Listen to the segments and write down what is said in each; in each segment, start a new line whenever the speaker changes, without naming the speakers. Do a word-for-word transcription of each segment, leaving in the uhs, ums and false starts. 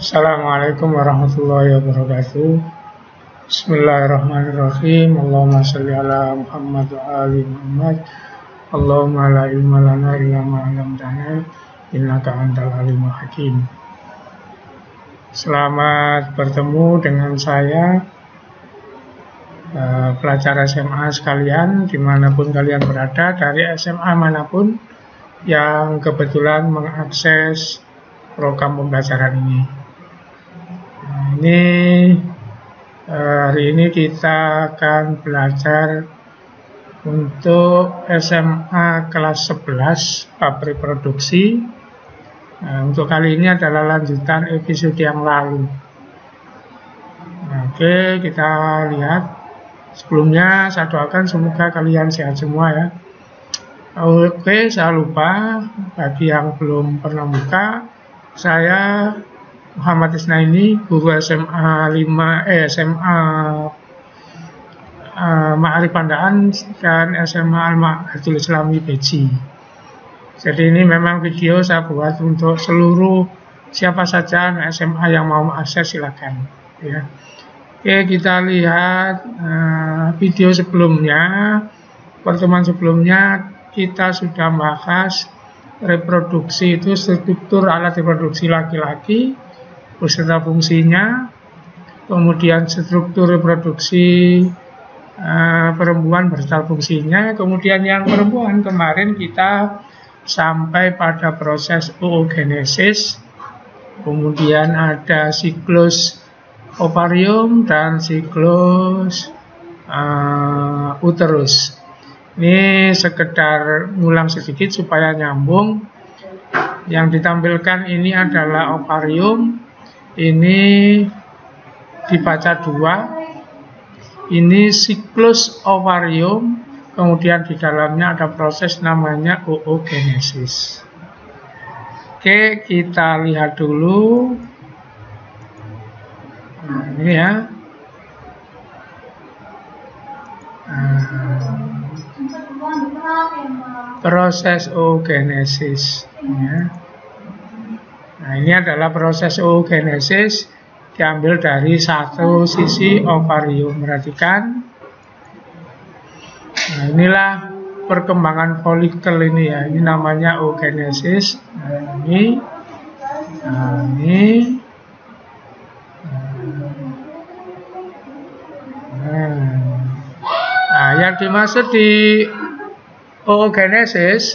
Assalamualaikum warahmatullahi wabarakatuh. Bismillahirrahmanirrahim. Allahumma sholli ala Muhammad wa ali Muhammad. Allahumma la ilma lana illa ma 'allamtana innaka antal alimul hakim. Selamat bertemu dengan saya, uh, pelajar S M A sekalian, dimanapun kalian berada, dari S M A manapun yang kebetulan mengakses program pembelajaran ini. Nah, ini uh, hari ini kita akan belajar untuk S M A kelas sebelas bab reproduksi. Nah, untuk kali ini adalah lanjutan episode yang lalu. Oke, kita lihat. Sebelumnya saya doakan semoga kalian sehat semua ya. Oke, saya lupa bagi yang belum pernah buka, saya Muhammad Isnaini, guru S M A lima eh S M A uh, Ma'arif Pandaan dan S M A Al-Ma'hadul Islami Beji. Jadi ini memang video saya buat untuk seluruh siapa saja S M A yang mau akses, silakan ya. Oke, kita lihat uh, video sebelumnya. Pertemuan sebelumnya kita sudah membahas reproduksi itu struktur alat reproduksi laki-laki beserta fungsinya, kemudian struktur reproduksi uh, perempuan beserta fungsinya, kemudian yang perempuan kemarin kita sampai pada proses oogenesis, kemudian ada siklus ovarium dan siklus uh, uterus. Ini sekedar ngulang sedikit supaya nyambung. Yang ditampilkan ini adalah ovarium. Ini dibaca dua. Ini siklus ovarium. Kemudian di dalamnya ada proses namanya oogenesis. Oke, kita lihat dulu. Nah, ini ya. Nah, proses oogenesis ya. Nah, ini adalah proses oogenesis diambil dari satu sisi ovarium. Perhatikan. Nah, inilah perkembangan folikel ini ya. Ini namanya oogenesis. Nah, ini nah, ini nah, nah yang dimaksud di oogenesis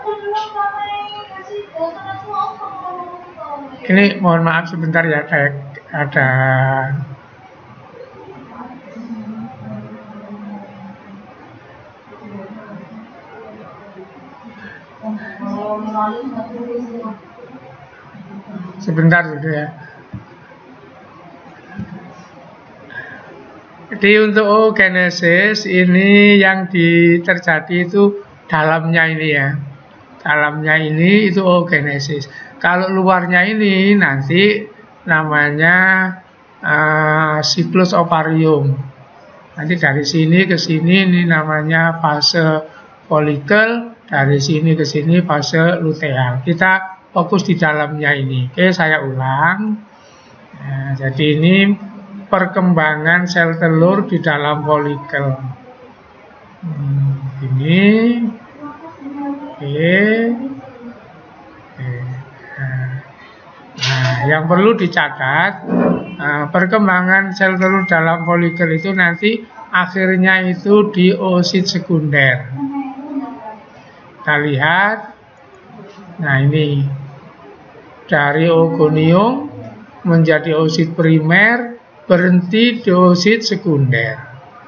ini, mohon maaf sebentar ya, ada, ada sebentar gitu ya. Jadi untuk oogenesis ini yang di, terjadi itu dalamnya ini ya. Dalamnya ini itu oogenesis. Kalau luarnya ini nanti namanya uh, siklus ovarium. Nanti dari sini ke sini ini namanya fase folikel, dari sini ke sini fase luteal. Kita fokus di dalamnya ini. Oke, saya ulang. Nah, jadi ini perkembangan sel telur di dalam folikel. Hmm, ini, oke, oke. Nah, yang perlu dicatat, nah, perkembangan sel telur dalam folikel itu nanti akhirnya itu di oosit sekunder. Kita lihat, nah ini dari oogonium menjadi oosit primer, berhenti di oosit sekunder.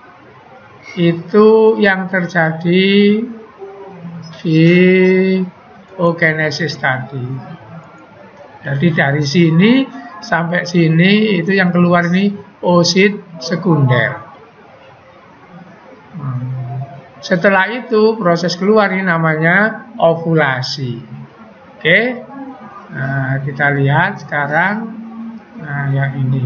Itu yang terjadi di oogenesis tadi. Jadi dari sini sampai sini itu yang keluar ini oosit sekunder. Setelah itu proses keluar ini namanya ovulasi. Oke, nah, kita lihat sekarang. Nah, yang ini.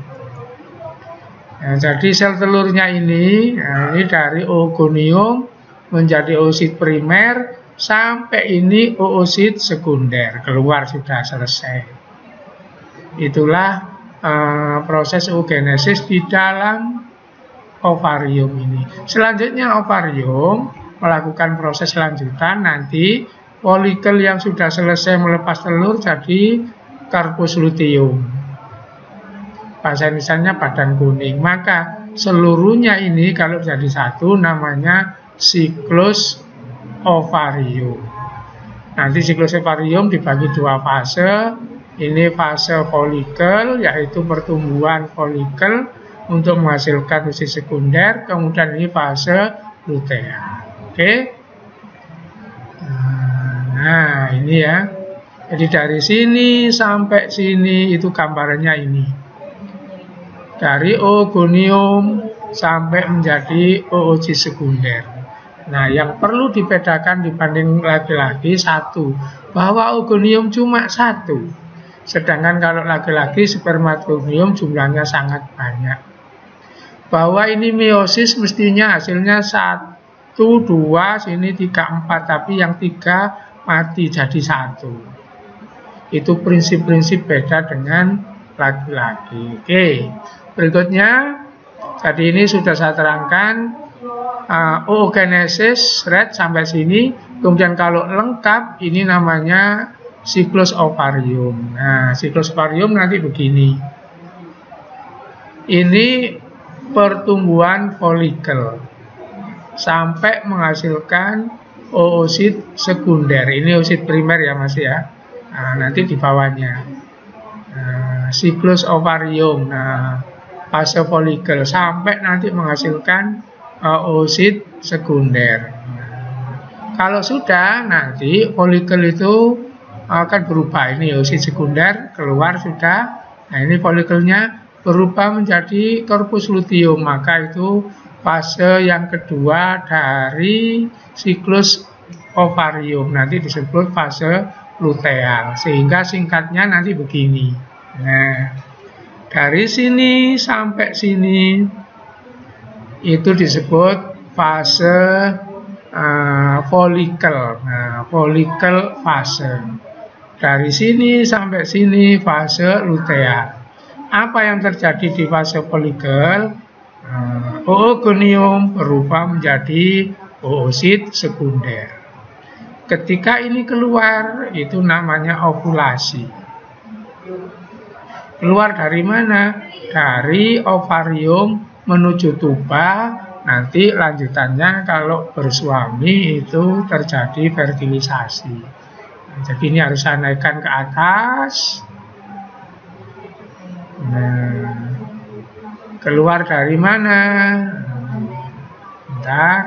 Nah, jadi sel telurnya ini, nah, ini dari oogonium menjadi oosit primer sampai ini oosit sekunder, keluar sudah selesai. Itulah uh, proses oogenesis di dalam ovarium ini. Selanjutnya ovarium melakukan proses lanjutan, nanti folikel yang sudah selesai melepas telur jadi corpus luteum. Bahasa Indonesianya badan kuning. Maka seluruhnya ini kalau jadi satu namanya siklus ovarium. Nanti siklus ovarium dibagi dua fase. Ini fase folikel, yaitu pertumbuhan folikel untuk menghasilkan oosit sekunder. Kemudian ini fase lutea. Oke. Nah, ini ya. Jadi dari sini sampai sini itu gambarannya ini. Dari oogonium sampai menjadi oosit sekunder. Nah, yang perlu dibedakan dibanding laki-laki satu, bahwa oogonium cuma satu. Sedangkan kalau laki-laki spermatogonium jumlahnya sangat banyak. Bahwa ini meiosis mestinya hasilnya satu, dua, sini tiga, empat, tapi yang tiga mati jadi satu. Itu prinsip-prinsip beda dengan laki-laki. Oke, berikutnya tadi ini sudah saya terangkan uh, oogenesis rate sampai sini. Kemudian kalau lengkap ini namanya siklus ovarium. Nah, siklus ovarium nanti begini. Ini pertumbuhan folikel sampai menghasilkan oosit sekunder. Ini oosit primer ya Mas ya. Nah, nanti di bawahnya nah, siklus ovarium. Nah, fase folikel sampai nanti menghasilkan uh, oosit sekunder. Nah, kalau sudah nanti folikel itu akan berubah. Ini oosit sekunder keluar sudah. Nah, ini folikelnya berubah menjadi corpus luteum. Maka itu fase yang kedua dari siklus ovarium. Nanti disebut fase luteal. Sehingga singkatnya nanti begini. Nah, dari sini sampai sini itu disebut fase uh, folikel. Nah, folikel fase. Dari sini sampai sini fase luteal. Apa yang terjadi di fase folikel? Uh, oogonium berubah menjadi oosit sekunder. Ketika ini keluar, itu namanya ovulasi. Keluar dari mana? Dari ovarium menuju tuba. Nanti lanjutannya kalau bersuami itu terjadi fertilisasi. Nah, jadi ini harus saya naikkan ke atas. Nah, keluar dari mana? Bentar.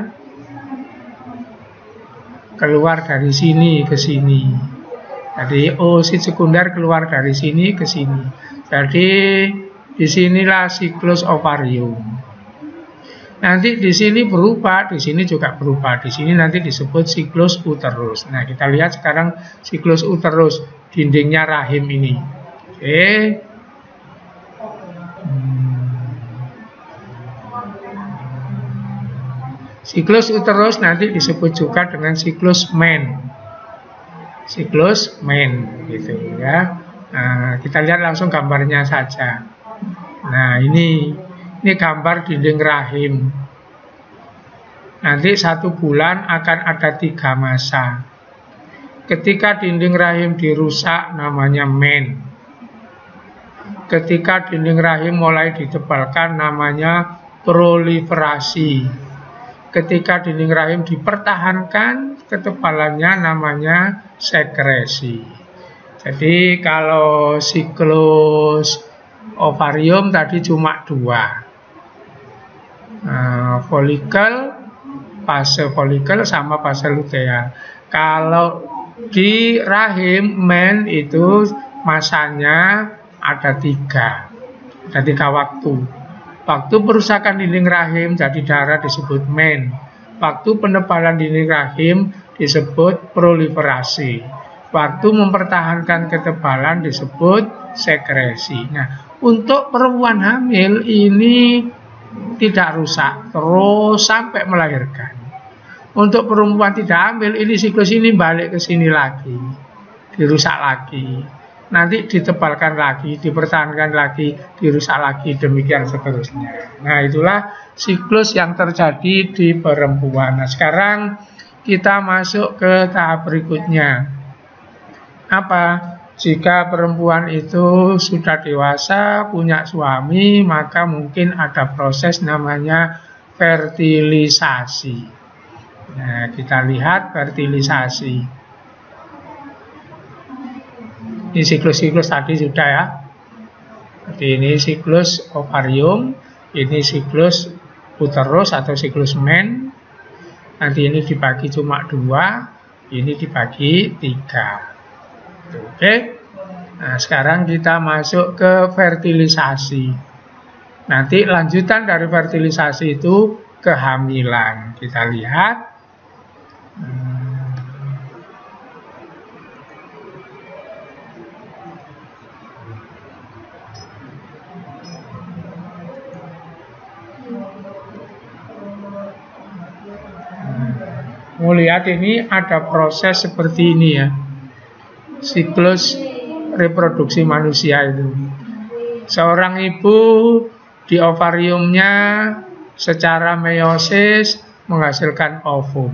Keluar dari sini ke sini. Jadi oosit sekunder keluar dari sini ke sini. Jadi disinilah siklus ovarium. Nanti di sini berubah, di sini juga berubah. Di sini nanti disebut siklus uterus. Nah, kita lihat sekarang siklus uterus, dindingnya rahim ini. Oke. Siklus uterus nanti disebut juga dengan siklus men. Siklus men gitu ya. Nah, kita lihat langsung gambarnya saja. Nah, ini ini gambar dinding rahim. Nanti satu bulan akan ada tiga masa. Ketika dinding rahim dirusak namanya men. Ketika dinding rahim mulai ditebalkan namanya proliferasi. Ketika dinding rahim dipertahankan ketebalannya namanya sekresi. Jadi kalau siklus ovarium tadi cuma dua, nah, folikel, fase folikel sama fase luteal. Kalau di rahim men itu masanya ada tiga, ada tiga waktu. Waktu perusakan dinding rahim jadi darah disebut men. Waktu penebalan dinding rahim disebut proliferasi. Waktu mempertahankan ketebalan disebut sekresi. Nah, untuk perempuan hamil ini tidak rusak terus sampai melahirkan. Untuk perempuan tidak hamil ini siklus ini balik ke sini lagi, dirusak lagi. nanti ditebalkan lagi, dipertahankan lagi, dirusak lagi, demikian seterusnya. Nah, itulah siklus yang terjadi di perempuan. Nah, sekarang kita masuk ke tahap berikutnya. Apa? Jika perempuan itu sudah dewasa, punya suami, maka mungkin ada proses namanya fertilisasi. Nah, kita lihat fertilisasi. Ini siklus-siklus tadi sudah ya. Jadi ini siklus ovarium, ini siklus uterus atau siklus men. Nanti ini dibagi cuma dua, ini dibagi tiga. Oke. Nah, sekarang kita masuk ke fertilisasi. Nanti lanjutan dari fertilisasi itu kehamilan. Kita lihat. Mau lihat ini ada proses seperti ini ya, siklus reproduksi manusia itu. Seorang ibu di ovariumnya secara meiosis menghasilkan ovum,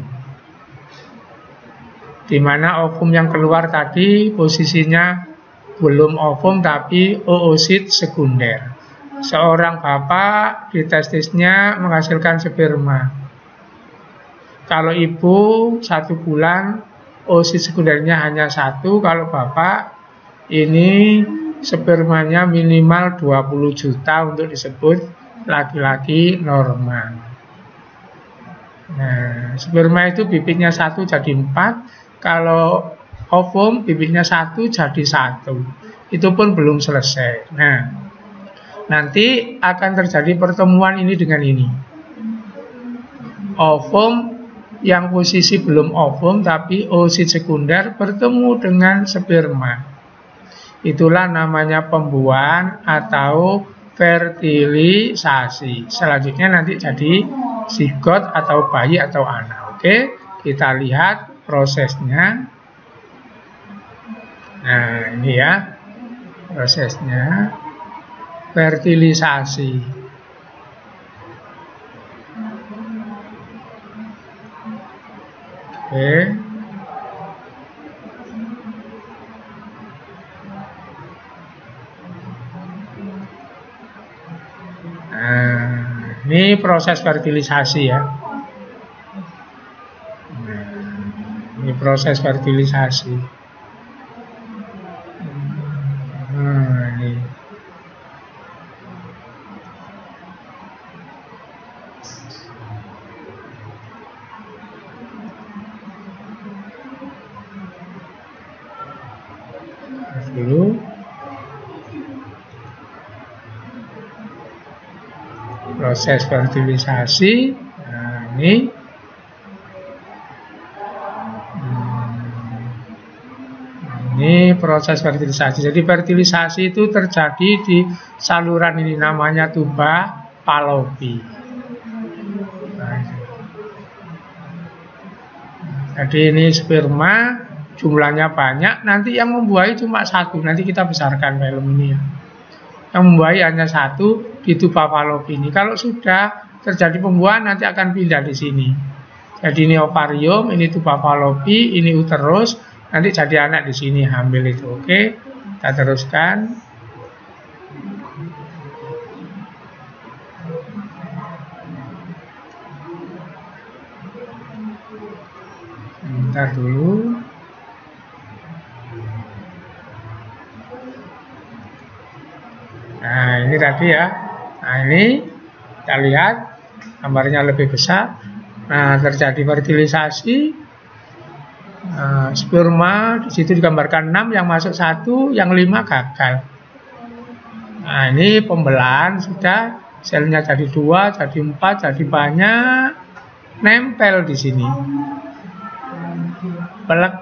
di mana ovum yang keluar tadi posisinya belum ovum tapi oosit sekunder. Seorang bapak di testisnya menghasilkan sperma. Kalau ibu satu bulan oosit sekundernya hanya satu, kalau bapak ini spermanya minimal dua puluh juta untuk disebut laki-laki normal. Nah, sperma itu bibitnya satu jadi empat, kalau ovum bibitnya satu jadi satu. Itu pun belum selesai. Nah, nanti akan terjadi pertemuan ini dengan ini. Ovum yang posisi belum ovum tapi oosit sekunder bertemu dengan sperma. Itulah namanya pembuahan atau fertilisasi. Selanjutnya nanti jadi zigot atau bayi atau anak. Oke, kita lihat prosesnya. Nah, ini ya prosesnya fertilisasi. Oke. Nah, ini proses fertilisasi ya. Nah, ini proses fertilisasi. Nah, ini. Dulu proses fertilisasi. Nah, ini hmm. ini proses fertilisasi. Jadi fertilisasi itu terjadi di saluran ini, namanya tuba Fallopi. Nah, jadi ini sperma, jumlahnya banyak, nanti yang membuahi cuma satu. Nanti kita besarkan film ini ya. Yang membuahi hanya satu di tuba Fallopi ini. Kalau sudah terjadi pembuahan nanti akan pindah di sini. Jadi ini ovarium, ini tuba Fallopi, ini uterus, nanti jadi anak di sini, hamil itu. Oke, kita teruskan. Bentar dulu. Nah, ini tadi ya. Nah, ini kita lihat gambarnya lebih besar. Nah, terjadi fertilisasi. Nah, sperma di situ digambarkan enam, yang masuk satu, yang lima gagal. Nah, ini pembelahan sudah, selnya jadi dua, jadi empat, jadi banyak, nempel di sini. Pelek.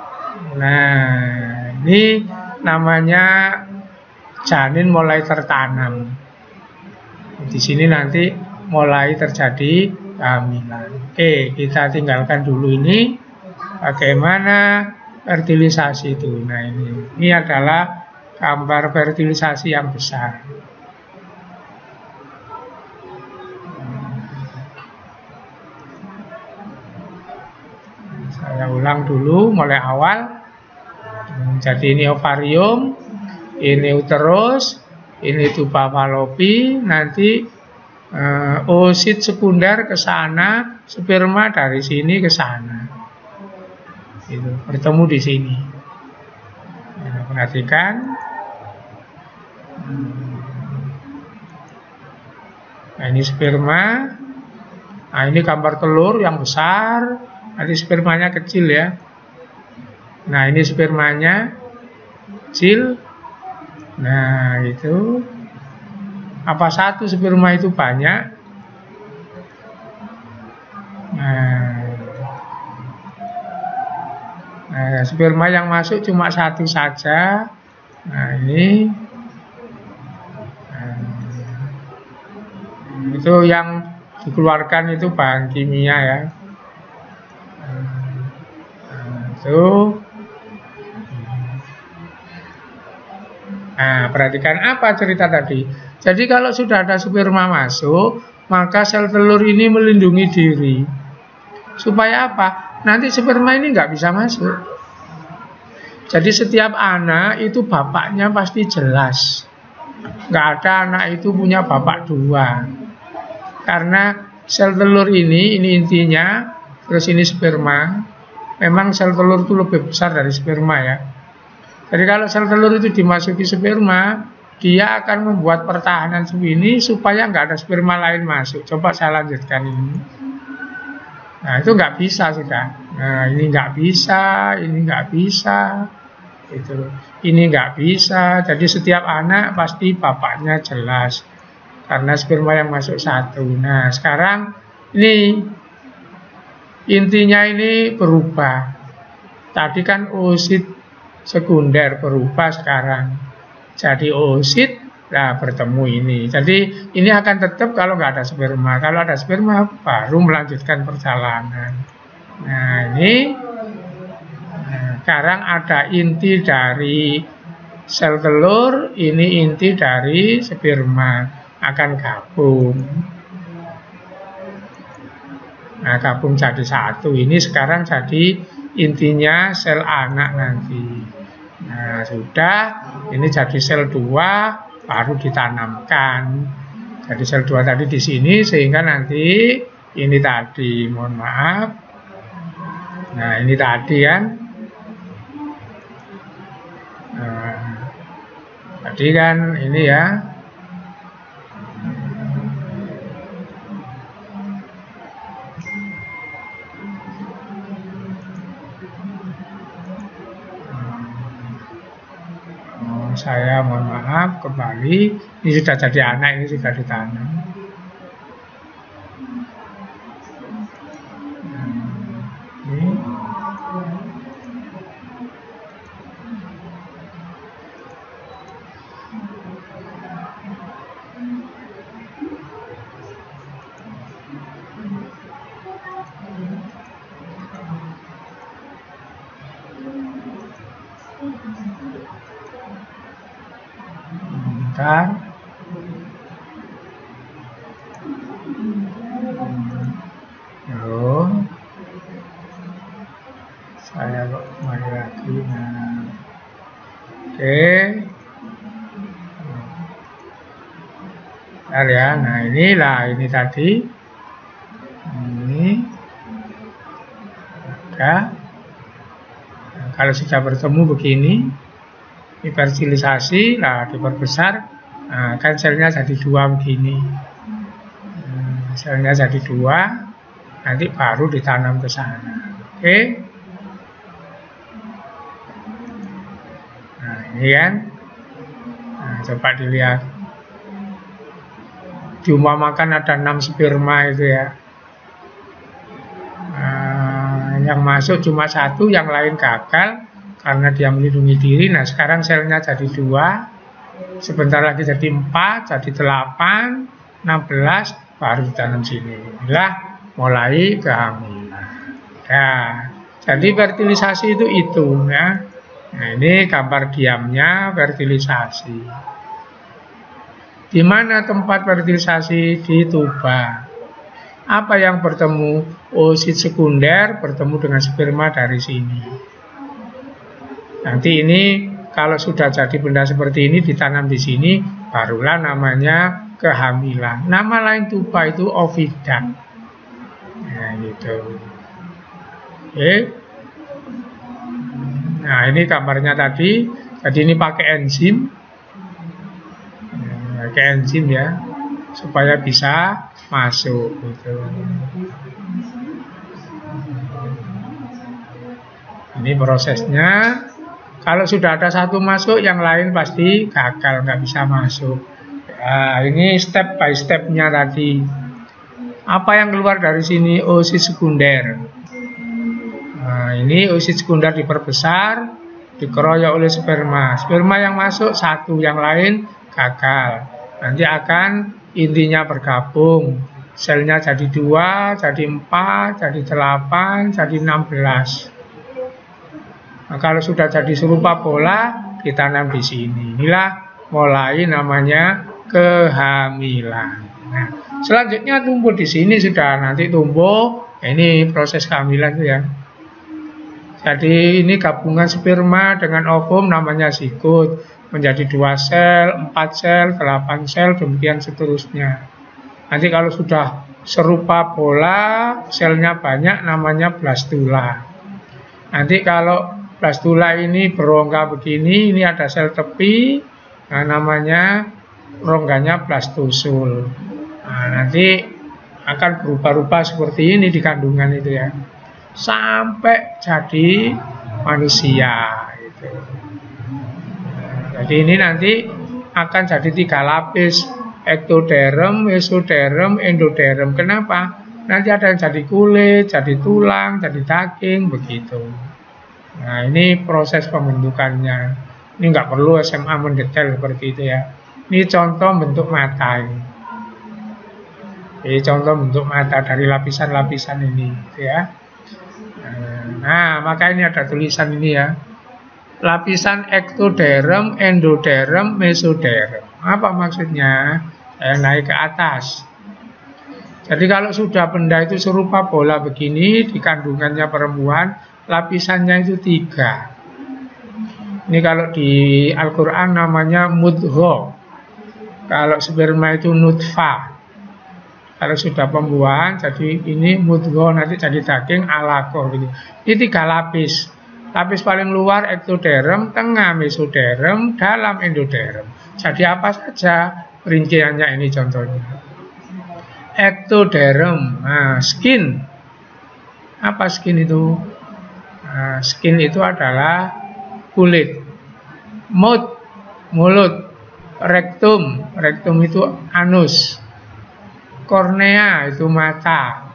Nah, ini namanya janin mulai tertanam. Di sini nanti mulai terjadi kehamilan. Oke, kita tinggalkan dulu ini. Bagaimana fertilisasi itu. Nah ini, ini adalah gambar fertilisasi yang besar. Saya ulang dulu mulai awal. Jadi ini ovarium, ini uterus, ini tuba fallopi, nanti uh, oosit sekunder ke sana, sperma dari sini ke sana. Itu bertemu di sini. Nah, perhatikan. Nah, ini sperma. Nah, ini gambar telur yang besar. Nanti spermanya kecil ya. Nah, ini spermanya kecil. Nah, itu apa satu sperma itu banyak? Nah, nah sperma yang masuk cuma satu saja. Nah, ini nah, itu yang dikeluarkan itu bahan kimia ya. Nah, itu. Nah, perhatikan apa cerita tadi. Jadi kalau sudah ada sperma masuk, maka sel telur ini melindungi diri. Supaya apa? Nanti sperma ini nggak bisa masuk. Jadi setiap anak itu bapaknya pasti jelas. Nggak ada anak itu punya bapak dua. Karena sel telur ini, ini intinya, terus ini sperma. Memang sel telur itu lebih besar dari sperma ya. Jadi kalau sel telur itu dimasuki sperma, dia akan membuat pertahanan ini supaya nggak ada sperma lain masuk. Coba saya lanjutkan ini. Nah, itu nggak bisa sudah. Nah, ini nggak bisa, ini nggak bisa. Itu, ini nggak bisa. Jadi setiap anak pasti bapaknya jelas. Karena sperma yang masuk satu. Nah, sekarang ini intinya ini berubah. Tadi kan oosit sekunder berubah sekarang jadi oosit, nah bertemu ini. Jadi ini akan tetap kalau nggak ada sperma. Kalau ada sperma baru melanjutkan perjalanan. Nah ini nah, sekarang ada inti dari sel telur, ini inti dari sperma akan gabung. Nah gabung jadi satu. Ini sekarang jadi intinya sel anak nanti. Nah sudah, ini jadi sel dua baru ditanamkan. Jadi sel dua tadi di sini sehingga nanti ini tadi, mohon maaf. Nah ini tadi kan. Nah, tadi kan ini ya. Saya mohon maaf kembali, ini sudah jadi anak, ini sudah ditanam. Ini. Bentar. Lalu saya kok kembali lagi. Nah, oke. Bentar ya. Nah inilah ini tadi. Ini. Udah. Nah, kalau sudah bertemu begini. Fertilisasi, lah diperbesar, nah, kan selnya jadi dua begini. Nah, selnya jadi dua, nanti baru ditanam ke sana. Oke? Nah ini kan, nah, coba dilihat. Diumpamakan ada enam sperma itu ya. Nah, yang masuk cuma satu, yang lain gagal. Karena dia melindungi diri. Nah sekarang selnya jadi dua, sebentar lagi jadi empat, jadi delapan, enam belas, baru ditanam sini. Inilah mulai kehamilan. Ya, Jadi fertilisasi itu itu ya. Nah, ini gambar diamnya fertilisasi. Di mana tempat fertilisasi? Di tuba. Apa yang bertemu? Oosit sekunder bertemu dengan sperma dari sini. Nanti ini kalau sudah jadi benda seperti ini ditanam di sini, barulah namanya kehamilan. Nama lain tuba itu ovida. Nah, gitu. Oke. Nah, ini gambarnya tadi. Jadi ini pakai enzim. Nah, pakai enzim ya, supaya bisa masuk gitu. Ini prosesnya. Kalau sudah ada satu masuk, yang lain pasti gagal, nggak bisa masuk. Nah, ini step by stepnya tadi. Apa yang keluar dari sini? Oosit sekunder. Nah, ini oosit sekunder diperbesar, dikeroyok oleh sperma. Sperma yang masuk satu, yang lain gagal. Nanti akan intinya bergabung. Selnya jadi dua, jadi empat, jadi delapan, jadi enam belas. Nah, kalau sudah jadi serupa pola, ditanam di sini. Inilah mulai namanya kehamilan. Nah, selanjutnya tumbuh di sini sudah nanti tumbuh. Ini proses kehamilan itu ya. Jadi ini gabungan sperma dengan ovum namanya zigot, menjadi dua sel, empat sel, delapan sel, demikian seterusnya. Nanti kalau sudah serupa pola, selnya banyak, namanya blastula. Nanti kalau blastula ini berongga begini, ini ada sel tepi, nah, namanya rongganya blastosul. Nah, nanti akan berubah-ubah seperti ini di kandungan itu ya, sampai jadi manusia gitu. Jadi ini nanti akan jadi tiga lapis, ektoderm, mesoderm, endoderm. Kenapa? Nanti ada yang jadi kulit, jadi tulang, jadi daging, begitu. Nah, ini proses pembentukannya. Ini nggak perlu S M A mendetail seperti itu ya. Ini contoh bentuk mata ini. Ini contoh bentuk mata dari lapisan-lapisan ini, gitu ya. Nah, maka ini ada tulisan ini ya. Lapisan ektoderm, endoderm, mesoderm. Apa maksudnya? Eh, naik ke atas. Jadi kalau sudah benda itu serupa bola begini, di kandungannya perempuan, lapisannya itu tiga. Ini kalau di Al-Quran namanya mudgho. Kalau sperma itu nutfah. Kalau sudah pembuahan, jadi ini mudgho, nanti jadi daging alaqah gitu. Ini tiga lapis. Lapis paling luar ektoderm, tengah mesoderm, dalam endoderm. Jadi apa saja rinciannya ini contohnya. Ektoderm, nah, skin. Apa skin itu? Nah, skin itu adalah kulit. Mouth, mulut. Rektum, rektum itu anus. Kornea itu mata.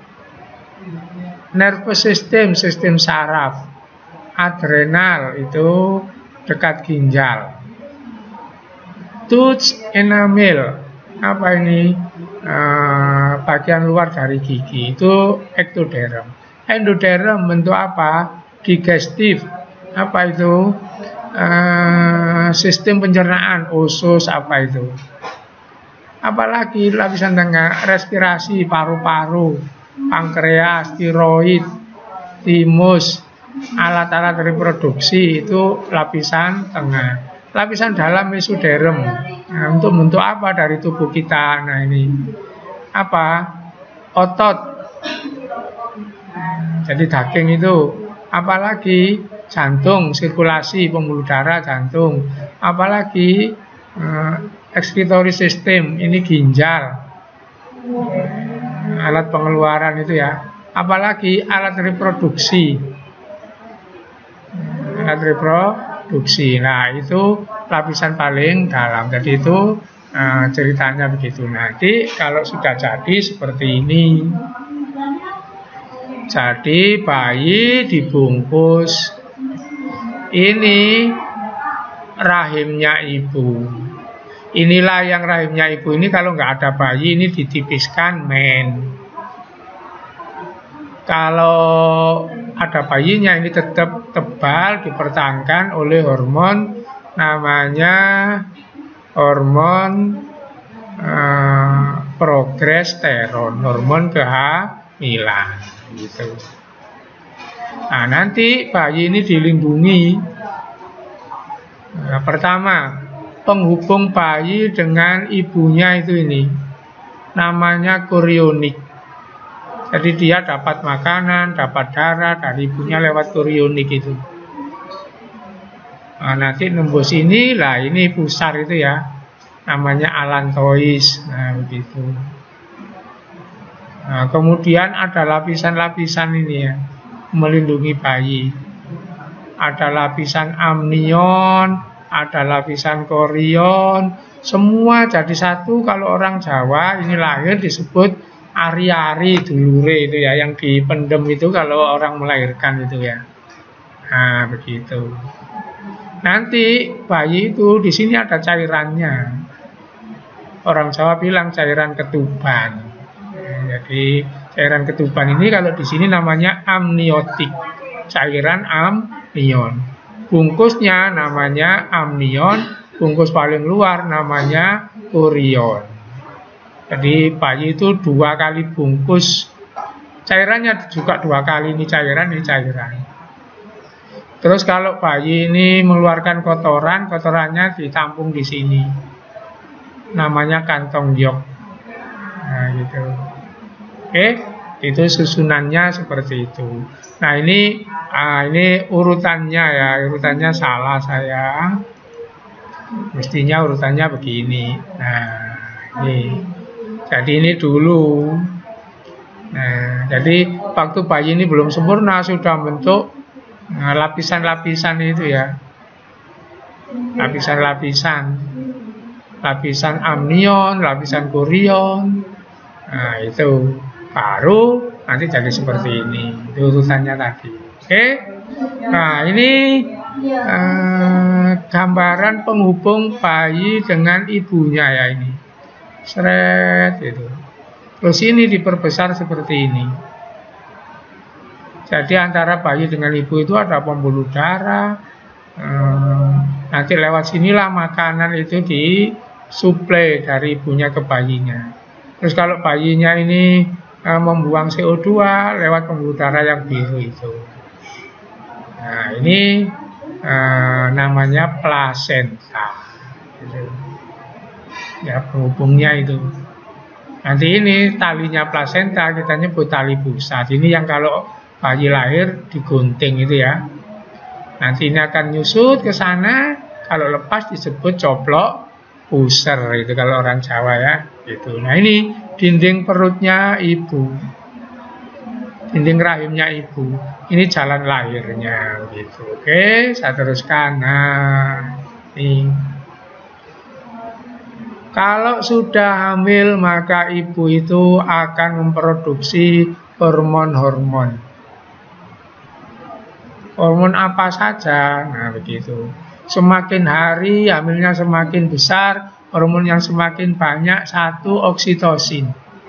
Nervous system, sistem saraf. Adrenal itu dekat ginjal. Tooth enamel, apa ini? Uh, bagian luar dari gigi itu ektoderm. Endoderm bentuk apa? Digestif. Apa itu? Uh, sistem pencernaan, usus, apa itu? Apalagi lapisan tengah, respirasi, paru-paru, pankreas, tiroid, timus, alat-alat reproduksi, itu lapisan tengah. Lapisan dalam mesoderm. Nah, untuk bentuk apa dari tubuh kita? Nah, ini apa? Otot. Jadi daging itu. Apalagi jantung, sirkulasi, pembuluh darah, jantung. Apalagi eh, excretory system, ini ginjal. Alat pengeluaran itu ya. Apalagi alat reproduksi. Alat reproduksi. Nah, itu lapisan paling dalam. Jadi itu uh, ceritanya begitu. Nanti kalau sudah jadi seperti ini. Jadi bayi dibungkus. Ini rahimnya ibu. Inilah yang rahimnya ibu ini, kalau nggak ada bayi ini ditipiskan men. Kalau ada bayinya, ini tetap tebal, dipertahankan oleh hormon namanya hormon uh, progesteron, hormon kehamilan gitu. Nah, nanti bayi ini dilindungi. Nah, pertama, penghubung bayi dengan ibunya itu ini namanya korionik. Jadi dia dapat makanan, dapat darah dari ibunya lewat korionik itu. Nah, nanti nembus ini lah, ini pusar itu ya, namanya alantois. Nah, begitu. Nah, kemudian ada lapisan-lapisan ini ya, melindungi bayi. Ada lapisan amnion, ada lapisan korion, semua jadi satu. Kalau orang Jawa ini lahir disebut ari-ari dulure itu ya, yang dipendem itu kalau orang melahirkan itu ya. Nah, begitu. Nanti bayi itu di sini ada cairannya. Orang Jawa bilang cairan ketuban. Nah, jadi cairan ketuban ini kalau di sini namanya amniotik, cairan amnion. Bungkusnya namanya amnion, bungkus paling luar namanya korion. Jadi bayi itu dua kali bungkus, cairannya juga dua kali, ini cairan, ini cairan. Terus kalau bayi ini mengeluarkan kotoran, kotorannya ditampung di sini, namanya kantong yok. Nah, gitu. Oke, itu susunannya seperti itu. Nah, ini ah, ini urutannya ya, urutannya salah saya. Mestinya urutannya begini. Nah, ini. Jadi ini dulu. Nah, jadi waktu bayi ini belum sempurna sudah bentuk lapisan-lapisan nah, itu ya. Lapisan-lapisan. Lapisan amnion, lapisan korion. Nah, itu baru nanti jadi seperti ini. Itu urutannya tadi. Oke. Nah, ini eh, gambaran penghubung bayi dengan ibunya ya ini. Seret itu. Terus ini diperbesar seperti ini. Jadi antara bayi dengan ibu itu ada pembuluh darah. Eh, nanti lewat sinilah makanan itu disuplai dari ibunya ke bayinya. Terus kalau bayinya ini eh, membuang C O dua lewat pembuluh darah yang biru itu. Nah, ini eh, namanya plasenta. Gitu. Ya, penghubungnya itu. Nanti ini talinya plasenta kita nyebut tali pusat. Ini yang kalau bayi lahir digunting itu ya. Nanti ini akan nyusut ke sana. Kalau lepas disebut coplok puser itu kalau orang Jawa ya. Gitu. Nah, ini dinding perutnya ibu, dinding rahimnya ibu. Ini jalan lahirnya gitu. Oke, saya teruskan. Nah, ini. Kalau sudah hamil maka ibu itu akan memproduksi hormon-hormon. Hormon apa saja? Nah, begitu. Semakin hari hamilnya semakin besar, hormon yang semakin banyak, satu oksitosin.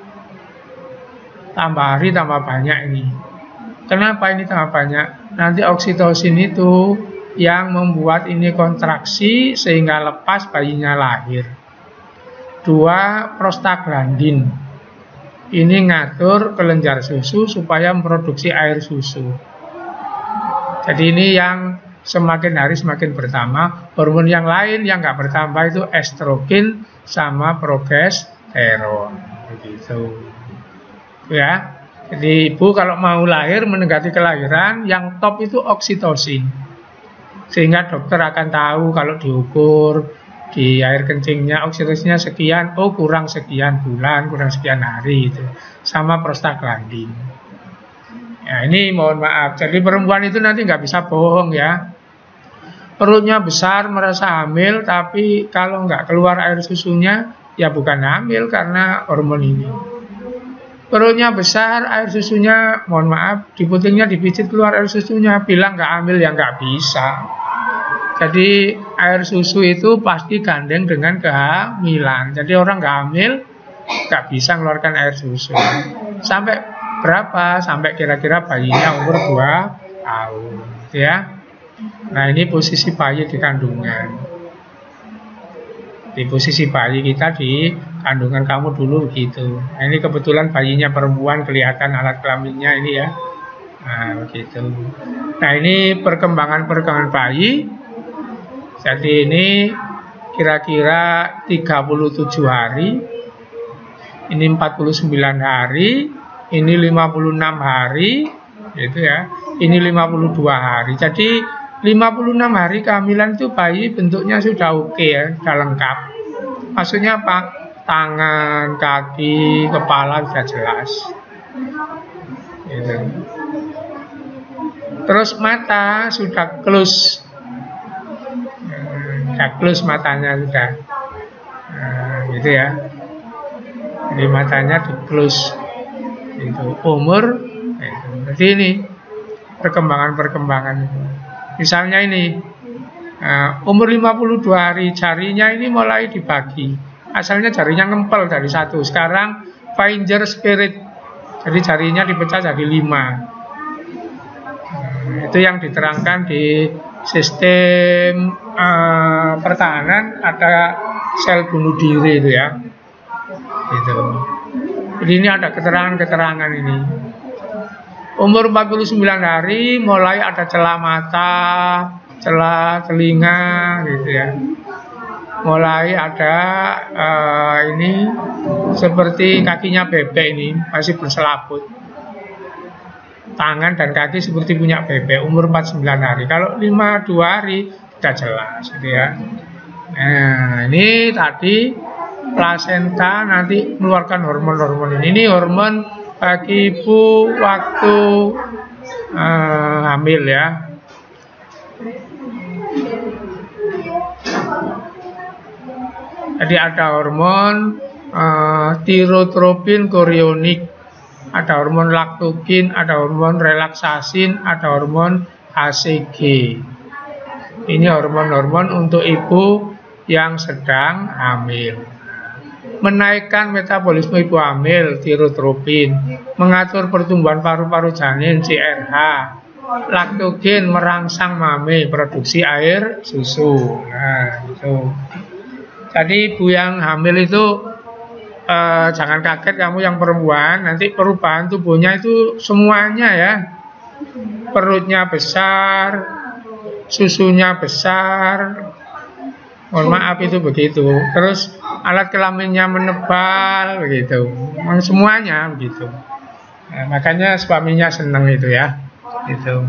Tambah hari tambah banyak ini. Kenapa ini tambah banyak? Nanti oksitosin itu yang membuat ini kontraksi sehingga lepas bayinya lahir. Dua, prostaglandin. Ini ngatur kelenjar susu supaya memproduksi air susu. Jadi ini yang semakin hari semakin bertambah. Hormon yang lain yang nggak bertambah itu estrogen sama progesteron. Begitu. Ya. Jadi ibu kalau mau lahir mendekati kelahiran, yang top itu oksitosin. Sehingga dokter akan tahu kalau diukur di air kencingnya oksitosinnya sekian, oh kurang sekian bulan, kurang sekian hari itu. Sama prostaglandin. Ya, ini mohon maaf. Jadi perempuan itu nanti nggak bisa bohong ya. Perutnya besar merasa hamil, tapi kalau nggak keluar air susunya ya bukan hamil karena hormon ini. Perutnya besar, air susunya mohon maaf, di putingnya dipijit keluar air susunya, bilang nggak hamil ya nggak bisa. Jadi air susu itu pasti gandeng dengan kehamilan. Jadi orang nggak hamil nggak bisa mengeluarkan air susu. Sampai berapa? Sampai kira-kira bayinya umur dua tahun, ya. Nah, ini posisi bayi di kandungan. Di posisi bayi kita di kandungan kamu dulu begitu. Nah, ini kebetulan bayinya perempuan, kelihatan alat kelaminnya ini ya. Nah, begitu. Nah, ini perkembangan-perkembangan bayi. Jadi ini kira-kira tiga puluh tujuh hari. Ini empat puluh sembilan hari, ini lima puluh enam hari, gitu ya. Ini lima puluh dua hari. Jadi lima puluh enam hari kehamilan itu bayi bentuknya sudah oke ya, sudah lengkap. Maksudnya apa? Tangan, kaki, kepala sudah jelas. Gitu. Terus mata sudah close, sudah close matanya sudah, nah, gitu ya. Jadi matanya di close. Itu umur. Gitu. Jadi ini perkembangan-perkembangan. Misalnya ini uh, umur lima puluh dua hari jarinya ini mulai dibagi. Asalnya jarinya ngempel dari satu. Sekarang Finger Spirit. Jadi jarinya dipecah jadi lima. Uh, itu yang diterangkan di sistem uh, pertahanan, ada sel bunuh diri itu ya. Gitu. Jadi ini ada keterangan-keterangan ini. Umur empat puluh sembilan hari mulai ada celah mata, celah telinga gitu ya. Mulai ada uh, ini seperti kakinya bebek ini masih berselaput. Tangan dan kaki seperti punya bebek umur empat puluh sembilan hari. Kalau lima puluh dua hari sudah jelas gitu ya. Nah, ini tadi plasenta nanti mengeluarkan hormon-hormon ini. Ini hormon bagi ibu waktu uh, hamil ya. Jadi ada hormon uh, tirotropin korionik, ada hormon laktokin, ada hormon relaksasin, ada hormon H C G. Ini hormon-hormon untuk ibu yang sedang hamil. Menaikkan metabolisme ibu hamil, tirotropin, mengatur pertumbuhan paru-paru janin, C R H, laktogen merangsang mame, produksi air susu. Nah, itu. Jadi ibu yang hamil itu eh, jangan kaget kamu yang perempuan, nanti perubahan tubuhnya itu semuanya ya. Perutnya besar, susunya besar. Mohon maaf itu begitu. Terus alat kelaminnya menebal begitu. Semuanya begitu. Nah, makanya suaminya senang itu ya. Itu.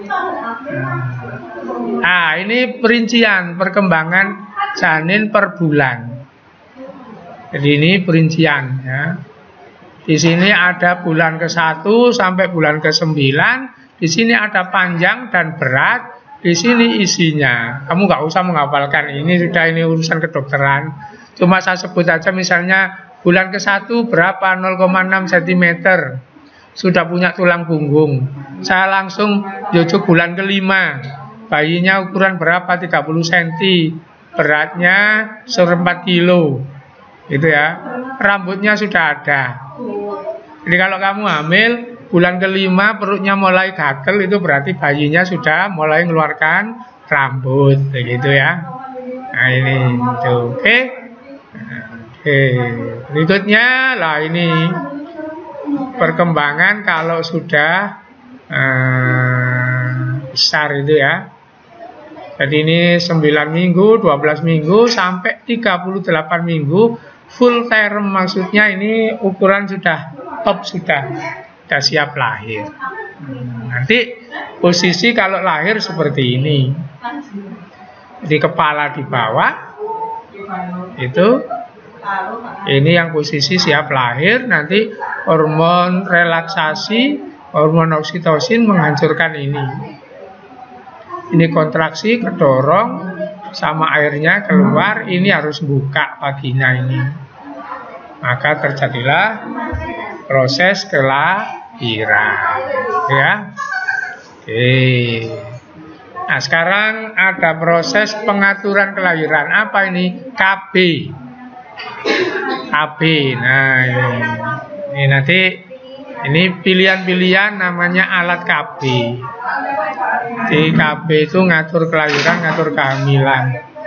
Nah, ini perincian perkembangan janin per bulan. Jadi ini perincian ya. Di sini ada bulan ke satu sampai bulan ke sembilan. Di sini ada panjang dan berat. Di sini isinya. Kamu nggak usah menghafalkan ini, sudah ini urusan kedokteran. Cuma saya sebut aja misalnya bulan ke satu berapa, nol koma enam sentimeter. Sudah punya tulang punggung. Saya langsung jojo bulan kelima. Bayinya ukuran berapa, tiga puluh sentimeter. Beratnya seperempat kilo. Gitu ya. Rambutnya sudah ada. Jadi kalau kamu hamil bulan kelima perutnya mulai gagal, itu berarti bayinya sudah mulai mengeluarkan rambut, begitu ya. Nah ini, itu, oke. Oke, berikutnya lah ini perkembangan kalau sudah eh, besar itu ya. Jadi ini sembilan minggu, dua belas minggu sampai tiga puluh delapan minggu full term, maksudnya ini ukuran sudah top, sudah sudah siap lahir. Nanti posisi kalau lahir seperti ini. Jadi kepala di bawah. Itu ini yang posisi siap lahir. Nanti hormon relaksasi, hormon oksitosin menghancurkan ini. Ini kontraksi, kedorong sama airnya keluar. Ini harus buka vagina ini. Maka terjadilah proses kelahiran, ya. Oke. Nah, sekarang ada proses pengaturan kelahiran. Apa ini? K B. K B. Nah, ini, ini nanti Ini pilihan-pilihan namanya alat K B. Di K B itu ngatur kelahiran, ngatur kehamilan.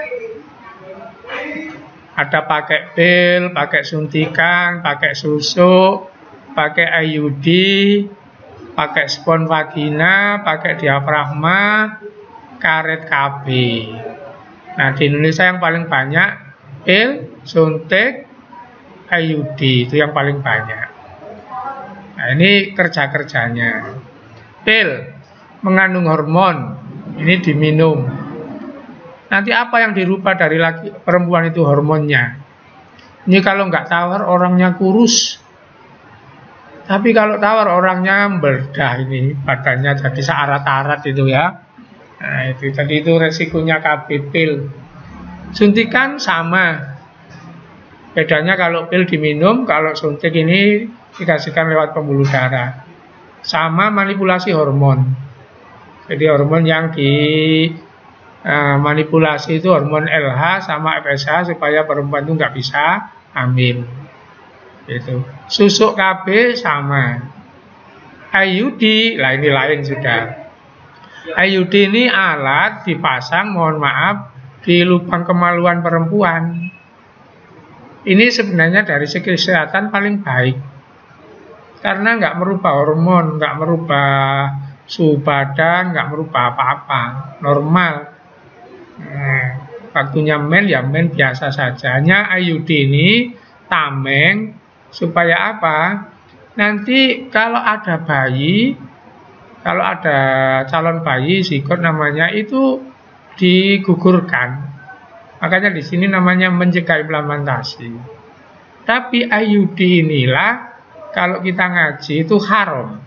Ada pakai pil, pakai suntikan, pakai susu, pakai I U D, pakai spons vagina, pakai diafragma, karet K B. Nah, di Indonesia yang paling banyak pil, suntik, I U D itu yang paling banyak. Nah, ini kerja-kerjanya. Pil mengandung hormon, ini diminum. Nanti apa yang dirubah dari laki perempuan itu hormonnya. Ini kalau nggak tawar orangnya kurus. Tapi kalau tawar orangnya berdah, ini badannya jadi searat-arat itu ya. Nah, itu tadi itu resikonya K B pil. Suntikan sama. Bedanya kalau pil diminum, kalau suntik ini dikasihkan lewat pembuluh darah. Sama manipulasi hormon. Jadi hormon yang di uh, manipulasi itu hormon L H sama F S H supaya perempuan itu nggak bisa hamil. Itu susuk K B sama. I U D, lah ini lain sudah. I U D ini alat dipasang, mohon maaf, di lubang kemaluan perempuan. Ini sebenarnya dari segi kesehatan paling baik, karena nggak merubah hormon, nggak merubah suhu badan, nggak merubah apa-apa, normal. Nah, waktunya men ya men biasa saja. Hanya I U D ini tameng supaya apa? Nanti kalau ada bayi, kalau ada calon bayi zigot namanya, itu digugurkan. Makanya di sini namanya mencegah implementasi. Tapi I U D inilah kalau kita ngaji itu haram.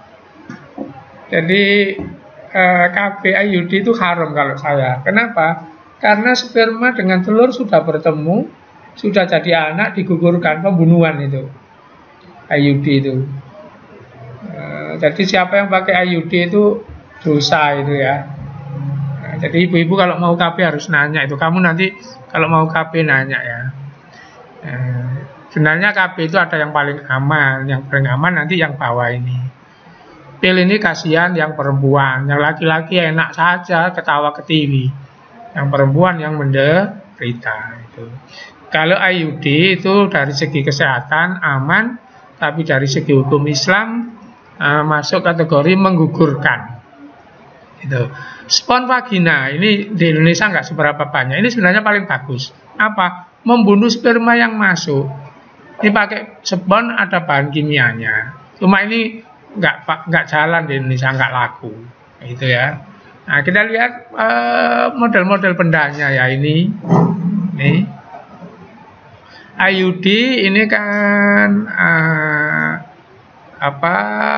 Jadi eh, K B I U D itu haram kalau saya. Kenapa? Karena sperma dengan telur sudah bertemu, sudah jadi anak, digugurkan, pembunuhan itu I U D itu. Eh, jadi siapa yang pakai I U D itu dosa itu ya. Jadi ibu-ibu kalau mau K B harus nanya itu. Kamu nanti kalau mau K B nanya ya. Eh, sebenarnya K B itu ada yang paling aman. Yang paling aman nanti yang bawah ini. Pil ini kasihan yang perempuan. Yang laki-laki enak saja ketawa ke T V. Yang perempuan yang menderita itu. Kalau I U D itu dari segi kesehatan aman, tapi dari segi hukum Islam eh, masuk kategori menggugurkan. Itu. Spons vagina ini di Indonesia nggak seberapa banyak. Ini sebenarnya paling bagus. Apa? Membunuh sperma yang masuk. Ini pakai spons ada bahan kimianya. Cuma ini nggak nggak jalan di Indonesia, nggak laku. Itu ya. Nah, kita lihat model-model uh, bendanya ya ini. Nih. I U D ini kan uh, apa?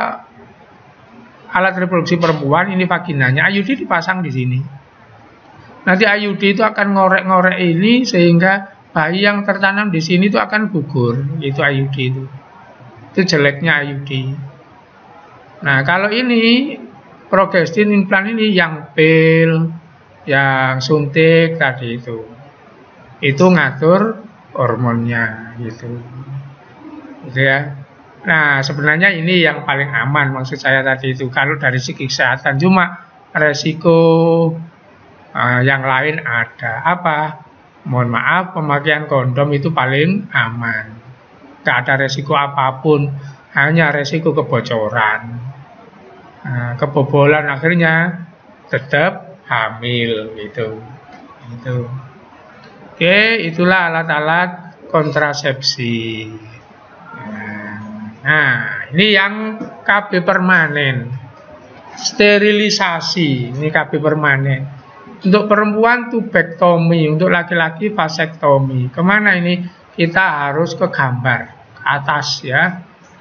Alat reproduksi perempuan, ini vaginanya. I U D dipasang di sini. Nanti I U D itu akan ngorek-ngorek ini sehingga bayi yang tertanam di sini itu akan gugur. Itu I U D itu. Itu jeleknya I U D. Nah, kalau ini progestin implan ini yang pil, yang suntik tadi itu. Itu ngatur hormonnya gitu. Gitu ya. Nah, sebenarnya ini yang paling aman maksud saya tadi itu kalau dari segi kesehatan. Cuma resiko uh, yang lain ada. Apa? Mohon maaf, pemakaian kondom itu paling aman. Tidak ada resiko apapun, hanya resiko kebocoran. Nah, kebobolan akhirnya tetap hamil gitu. Gitu. Oke, itulah alat-alat kontrasepsi. Nah, ini yang K B permanen. Sterilisasi, ini K B permanen. Untuk perempuan tubektomi, untuk laki-laki vasektomi. Kemana ini? Kita harus ke gambar, ke atas ya.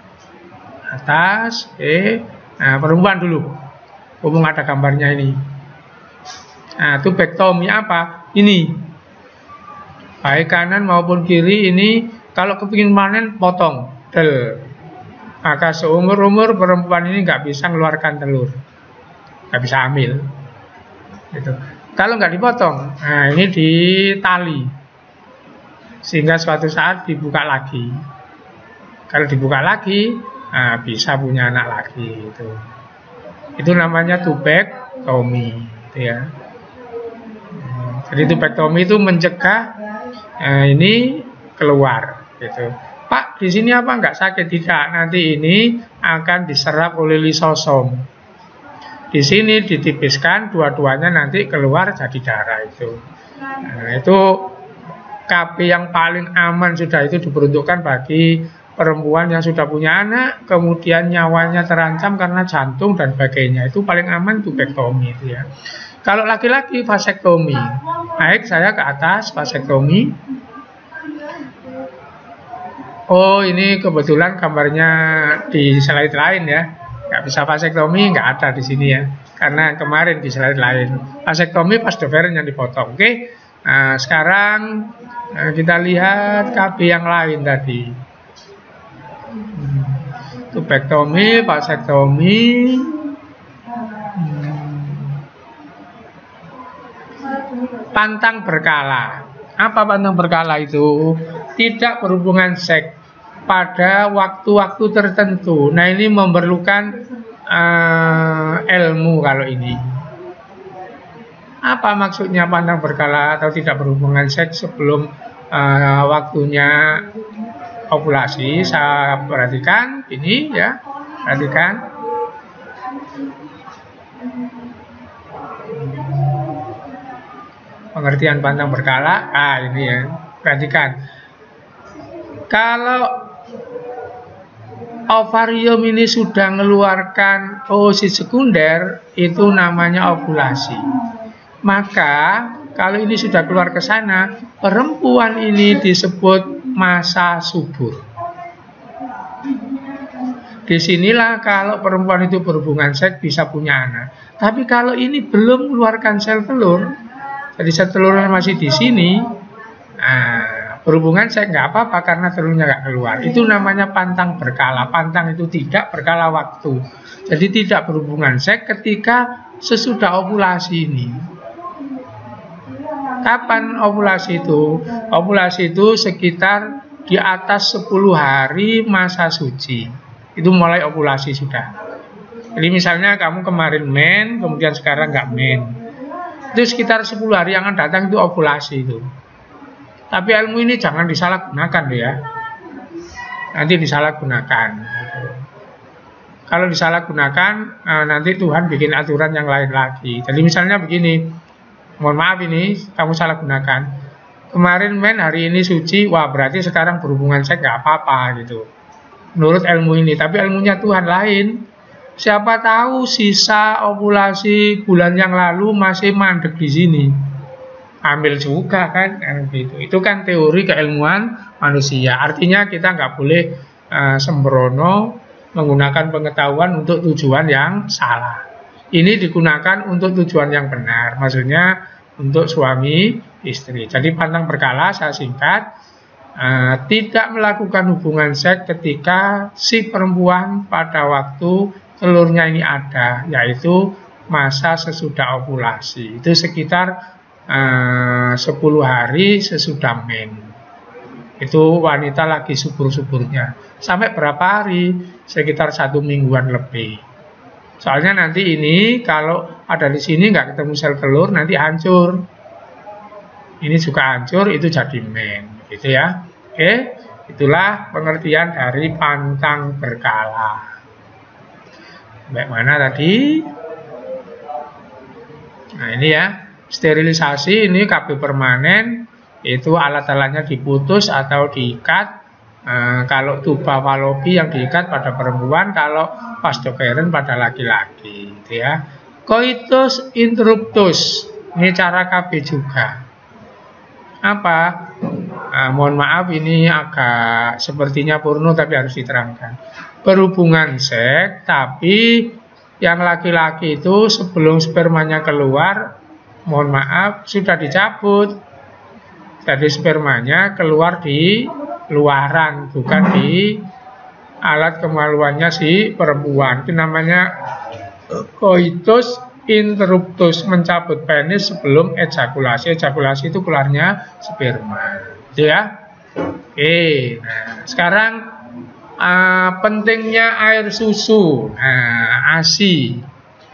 Atas, oke. Nah, perempuan dulu. Umum ada gambarnya ini. Nah, tubektomi apa? Ini. Baik kanan maupun kiri ini, kalau kepingin panen, potong. Del. Maka seumur-umur perempuan ini nggak bisa mengeluarkan telur, nggak bisa hamil. Gitu. Kalau nggak dipotong, nah ini ditali, sehingga suatu saat dibuka lagi. Kalau dibuka lagi, nah, bisa punya anak lagi itu. Itu namanya tubektomi, gitu ya. Jadi tubektomi itu mencegah eh, ini keluar, gitu. Pak, di sini apa enggak sakit? Tidak, nanti ini akan diserap oleh lisosom. Di sini ditipiskan, dua-duanya nanti keluar jadi darah itu. Nah, itu K P yang paling aman sudah itu diperuntukkan bagi perempuan yang sudah punya anak, kemudian nyawanya terancam karena jantung dan sebagainya. Itu paling aman tubektomi itu ya. Kalau laki-laki vasektomi. Baik, saya ke atas vasektomi. Oh, ini kebetulan gambarnya di slide lain ya. Nggak bisa vasektomi, nggak ada di sini ya. Karena kemarin di slide lain. Vasektomi pas Doveren yang dipotong. Oke. Nah, sekarang nah, kita lihat K B yang lain tadi. Hmm. Tubektomi, vasektomi. Hmm. Pantang berkala. Apa pantang berkala itu? Tidak berhubungan seks pada waktu-waktu tertentu. Nah, ini memerlukan uh, ilmu kalau ini. Apa maksudnya pantang berkala atau tidak berhubungan seks sebelum uh, waktunya ovulasi? Saya perhatikan ini ya, perhatikan. Pengertian pantang berkala. Ah, ini ya, perhatikan. Kalau ovarium ini sudah mengeluarkan oosit sekunder, itu namanya ovulasi. Maka kalau ini sudah keluar ke sana, perempuan ini disebut masa subur. Disinilah kalau perempuan itu berhubungan seks bisa punya anak. Tapi kalau ini belum mengeluarkan sel telur, jadi sel telurnya masih di sini, nah, berhubungan seks nggak apa-apa karena telurnya nggak keluar. Itu namanya pantang berkala. Pantang itu tidak berkala waktu. Jadi tidak berhubungan seks ketika sesudah ovulasi ini. Kapan ovulasi itu? Ovulasi itu sekitar di atas sepuluh hari masa suci. Itu mulai ovulasi sudah. Jadi misalnya kamu kemarin men, kemudian sekarang nggak men. Itu sekitar sepuluh hari yang akan datang itu ovulasi itu. Tapi ilmu ini jangan disalahgunakan ya. Nanti disalahgunakan. Kalau disalahgunakan, nanti Tuhan bikin aturan yang lain lagi. Jadi misalnya begini, mohon maaf ini kamu salah gunakan. Kemarin men, hari ini suci, wah berarti sekarang berhubungan seks nggak apa-apa gitu. Menurut ilmu ini, tapi ilmunya Tuhan lain. Siapa tahu sisa ovulasi bulan yang lalu masih mandek di sini. Ambil juga kan, gitu. Itu kan teori keilmuan manusia. Artinya kita nggak boleh uh, sembrono menggunakan pengetahuan untuk tujuan yang salah. Ini digunakan untuk tujuan yang benar, maksudnya untuk suami istri. Jadi pantang berkala, saya singkat, uh, tidak melakukan hubungan seks ketika si perempuan pada waktu telurnya ini ada, yaitu masa sesudah ovulasi. Itu sekitar Uh, sepuluh hari sesudah men. Itu wanita lagi subur-suburnya. Sampai berapa hari? Sekitar satu mingguan lebih. Soalnya nanti ini kalau ada di sini nggak ketemu sel telur, nanti hancur. Ini juga hancur, itu jadi men, gitu ya. Oke, itulah pengertian dari pantang berkala. Sampai mana tadi? Nah ini ya. Sterilisasi ini K B permanen, itu alat-alatnya diputus atau diikat. E, kalau tuba falopi yang diikat pada perempuan, kalau pasdopheren pada laki-laki, gitu ya. Coitus interruptus, ini cara K B juga. Apa? E, mohon maaf ini agak sepertinya porno tapi harus diterangkan. Berhubungan seks, tapi yang laki-laki itu sebelum spermanya keluar, mohon maaf, sudah dicabut. Jadi spermanya keluar di luaran, bukan di alat kemaluannya si perempuan. Itu namanya coitus interruptus, mencabut penis sebelum ejakulasi. Ejakulasi itu keluarnya sperma. Itu ya. Oke, nah sekarang uh, pentingnya air susu, nah, ASI.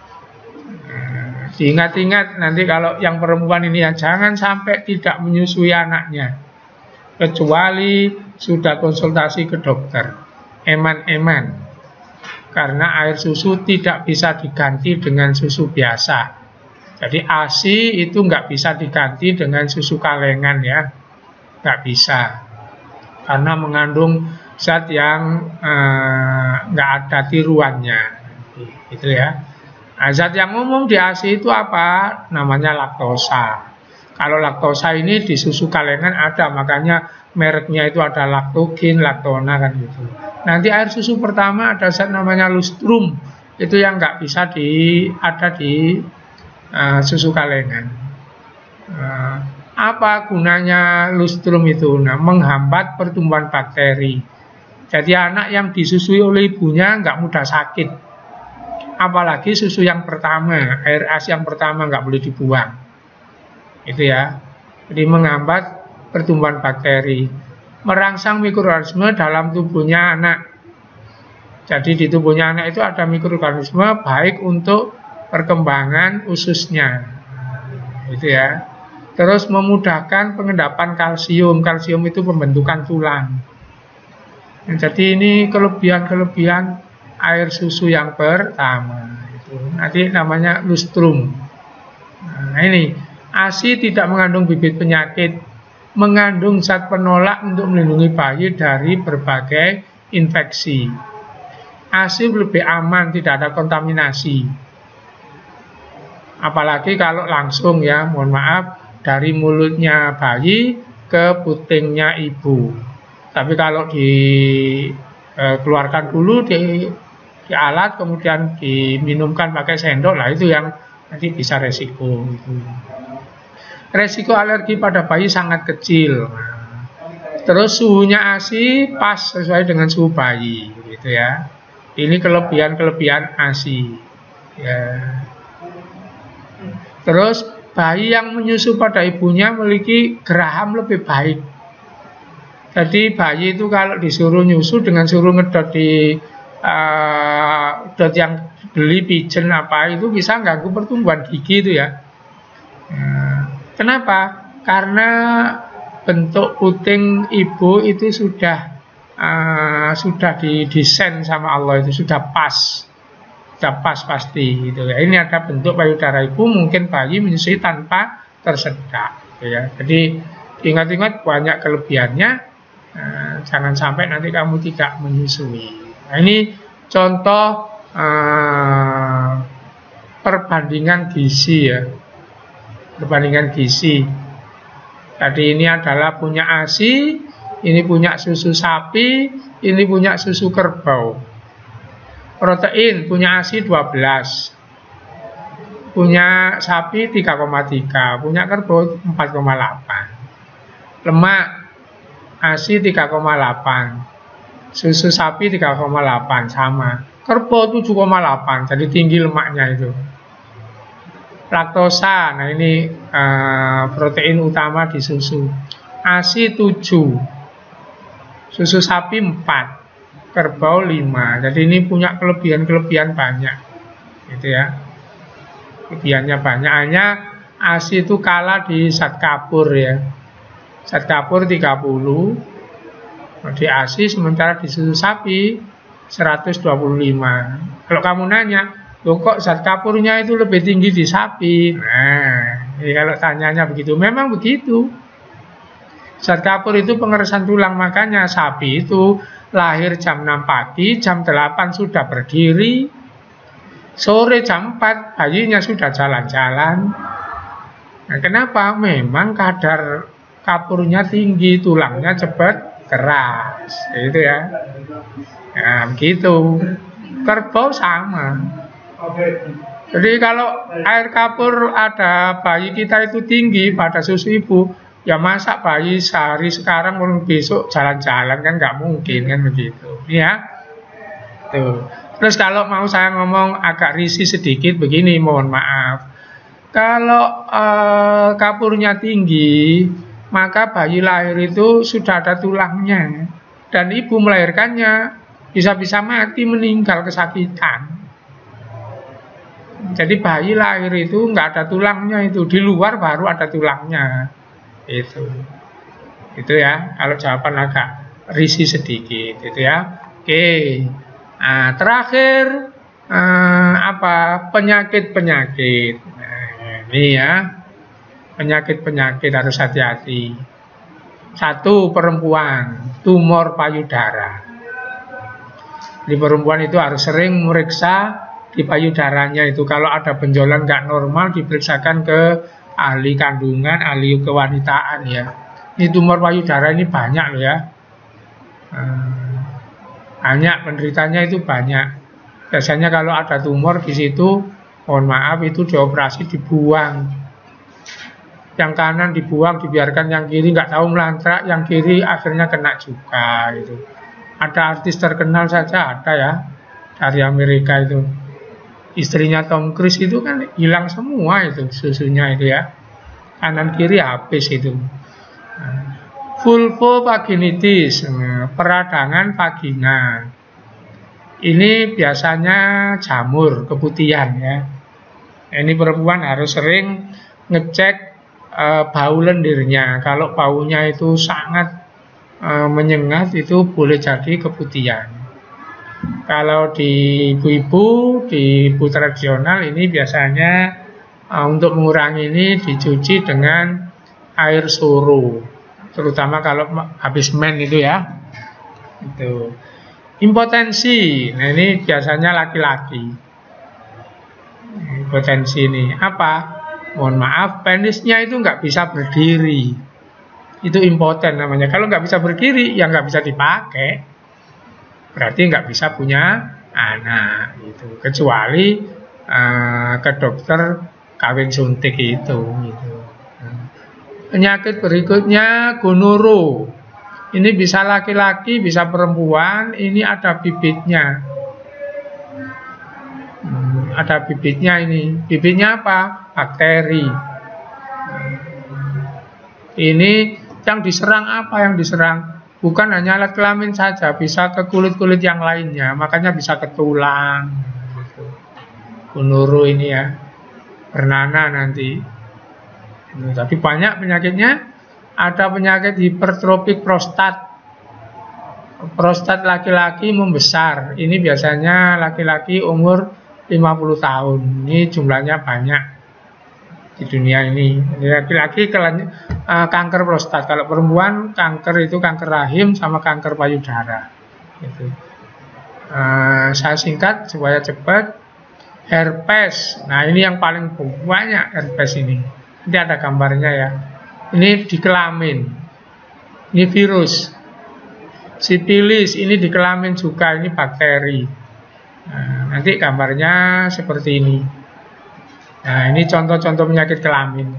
Nah, diingat-ingat nanti kalau yang perempuan ini ya, jangan sampai tidak menyusui anaknya, kecuali sudah konsultasi ke dokter, eman-eman. Karena air susu tidak bisa diganti dengan susu biasa. Jadi ASI itu nggak bisa diganti dengan susu kalengan ya, nggak bisa, karena mengandung zat yang eh, nggak ada tiruannya, gitu ya. Nah, zat yang umum di ASI itu apa? Namanya laktosa. Kalau laktosa ini di susu kalengan ada, makanya mereknya itu ada laktogen, laktona kan gitu. Nanti air susu pertama ada zat namanya lustrum, itu yang nggak bisa di ada di Uh, susu kalengan. Uh, apa gunanya lustrum itu? Nah, menghambat pertumbuhan bakteri. Jadi anak yang disusui oleh ibunya nggak mudah sakit. Apalagi susu yang pertama, air ASI yang pertama nggak boleh dibuang. Itu ya. Jadi menghambat pertumbuhan bakteri, merangsang mikroorganisme dalam tubuhnya anak. Jadi di tubuhnya anak itu ada mikroorganisme baik untuk perkembangan ususnya, itu ya. Terus memudahkan pengendapan kalsium. Kalsium itu pembentukan tulang. Jadi ini kelebihan-kelebihan air susu yang pertama. Itu nanti namanya lustrum. Nah ini ASI tidak mengandung bibit penyakit, mengandung zat penolak untuk melindungi bayi dari berbagai infeksi. ASI lebih aman, tidak ada kontaminasi. Apalagi kalau langsung ya, mohon maaf, dari mulutnya bayi ke putingnya ibu. Tapi kalau dikeluarkan dulu di, di alat, kemudian diminumkan pakai sendok, lah itu yang nanti bisa resiko. Gitu. Resiko alergi pada bayi sangat kecil. Terus suhunya ASI pas sesuai dengan suhu bayi, gitu ya. Ini kelebihan-kelebihan ASI. Ya. Terus bayi yang menyusu pada ibunya memiliki geraham lebih baik. Jadi bayi itu kalau disuruh nyusu dengan suruh ngedot di uh, dot yang beli pigeon apa itu bisa ganggu pertumbuhan gigi itu ya. Nah, kenapa? Karena bentuk puting ibu itu sudah uh, sudah didesain sama Allah, itu sudah pas. Sudah pas pasti gitu ya. Ini ada bentuk payudara ibu, mungkin bayi menyusui tanpa tersedak gitu ya. Jadi ingat-ingat banyak kelebihannya, nah, jangan sampai nanti kamu tidak menyusui. Nah, ini contoh uh, perbandingan gizi ya, perbandingan gizi. Tadi ini adalah punya ASI, ini punya susu sapi, ini punya susu kerbau. Protein punya ASI dua belas, punya sapi tiga koma tiga, punya kerbau empat koma delapan. Lemak ASI tiga koma delapan, susu sapi tiga koma delapan sama. Kerbau tujuh koma delapan, jadi tinggi lemaknya itu. Laktosa, nah ini uh, protein utama di susu. ASI tujuh, susu sapi empat, kerbau lima. Jadi ini punya kelebihan-kelebihan banyak, gitu ya. Kelebihannya banyak. Hanya ASI itu kalah di zat kapur ya. Zat kapur tiga puluh di ASI, sementara di susu sapi seratus dua puluh lima. Kalau kamu nanya, loh kok zat kapurnya itu lebih tinggi di sapi? Nah, ya kalau tanyanya begitu, memang begitu. Zat kapur itu pengeresan tulang, makanya sapi itu lahir jam enam pagi, jam delapan sudah berdiri, sore jam empat bayinya sudah jalan-jalan. Nah, kenapa? Memang kadar kapurnya tinggi, tulangnya cepat keras, gitu ya. Nah, begitu. Kerbau sama. Jadi kalau air kapur ada bayi kita itu tinggi pada susu ibu, ya masa bayi sehari sekarang besok jalan-jalan, kan nggak mungkin kan begitu ya. Tuh. Terus kalau mau saya ngomong agak risih sedikit begini, mohon maaf. Kalau eh, kapurnya tinggi, maka bayi lahir itu sudah ada tulangnya dan ibu melahirkannya bisa-bisa mati, meninggal kesakitan. Jadi bayi lahir itu nggak ada tulangnya, itu di luar baru ada tulangnya. Itu, itu ya. Kalau jawaban agak risih sedikit, itu ya. Oke. Nah, terakhir eh, apa? Penyakit-penyakit. Nah, ini ya. Penyakit-penyakit harus hati-hati. Satu, perempuan, tumor payudara. Di perempuan itu harus sering meriksa di payudaranya itu. Kalau ada benjolan nggak normal, diperiksakan ke ahli kandungan, ahli kewanitaan ya. Ini tumor payudara ini banyak loh ya. Hmm, banyak penderitanya itu banyak. Biasanya kalau ada tumor di situ, mohon maaf itu dioperasi, dibuang. Yang kanan dibuang, dibiarkan yang kiri nggak tahu melantrak, yang kiri akhirnya kena juga itu. Ada artis terkenal saja ada ya dari Amerika itu, istrinya Tom Cruise itu kan hilang semua itu susunya itu ya, kanan kiri habis itu. Vulvovaginitis, peradangan vagina. Ini biasanya jamur, keputihan ya. Ini perempuan harus sering ngecek uh, bau lendirnya. Kalau baunya itu sangat uh, menyengat, itu boleh jadi keputihan. Kalau di ibu-ibu, di ibu tradisional ini biasanya uh, untuk mengurangi ini dicuci dengan air suru, terutama kalau habis men itu ya. Itu. Impotensi, nah ini biasanya laki-laki. Impotensi ini apa? Mohon maaf, penisnya itu nggak bisa berdiri. Itu impoten namanya. Kalau nggak bisa berdiri, ya nggak bisa dipakai. Berarti nggak bisa punya anak. Itu. Kecuali uh, ke dokter kawin suntik itu. Gitu. Penyakit berikutnya gonoro. Ini bisa laki-laki, bisa perempuan. Ini ada bibitnya. Hmm, ada bibitnya ini. Bibitnya apa? Bakteri. Ini yang diserang apa? Yang diserang bukan hanya alat kelamin saja, bisa ke kulit-kulit yang lainnya. Makanya bisa ke tulang. Gonoro ini ya. Bernanah nanti. Nah, tapi banyak penyakitnya. Ada penyakit hipertrofik prostat. Prostat laki-laki membesar. Ini biasanya laki-laki umur lima puluh tahun. Ini jumlahnya banyak di dunia ini. Laki-laki uh, kanker prostat. Kalau perempuan kanker itu kanker rahim sama kanker payudara. Gitu. Uh, saya singkat supaya cepat. Herpes. Nah ini yang paling banyak herpes ini. Ini ada gambarnya ya. Ini di kelamin. Ini virus. Sipilis ini di kelamin juga, ini bakteri. Nah, nanti gambarnya seperti ini. Nah, ini contoh-contoh penyakit kelamin.